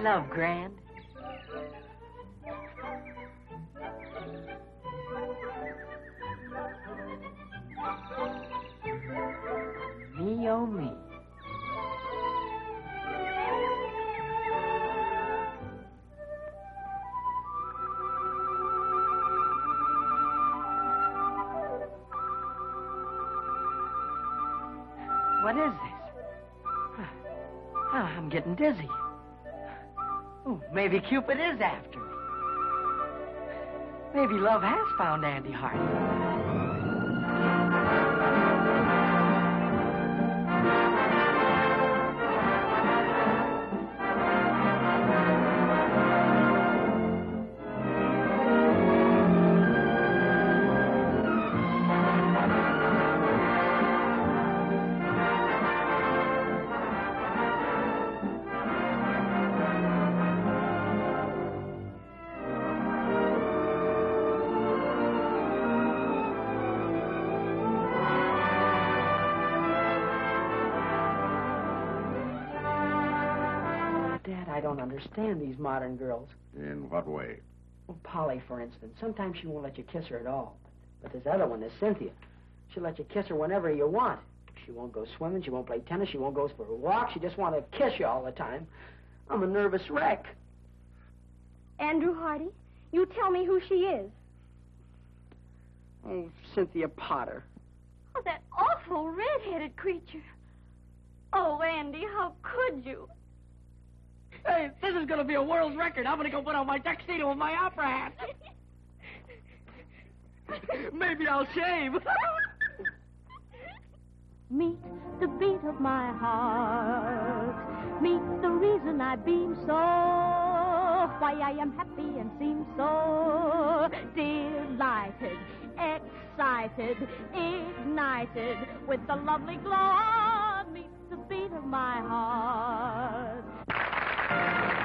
love grand. Me, oh me. What is this? I'm getting dizzy. Oh, maybe Cupid is after me. Maybe love has found Andy Hardy. I don't understand these modern girls. In what way? Well, Polly, for instance. Sometimes she won't let you kiss her at all. But this other one, this Cynthia, she'll let you kiss her whenever you want. She won't go swimming. She won't play tennis. She won't go for a walk. She just wants to kiss you all the time. I'm a nervous wreck. Andrew Hardy, you tell me who she is. Oh, Cynthia Potter. Oh, that awful red-headed creature. Oh, Andy, how could you? Hey, this is going to be a world's record. I'm going to go put on my tuxedo and my opera hat. Maybe I'll shave. Meet the beat of my heart. Meet the reason I beam so. Why I am happy and seem so delighted, excited, ignited with the lovely glow. Meet the beat of my heart.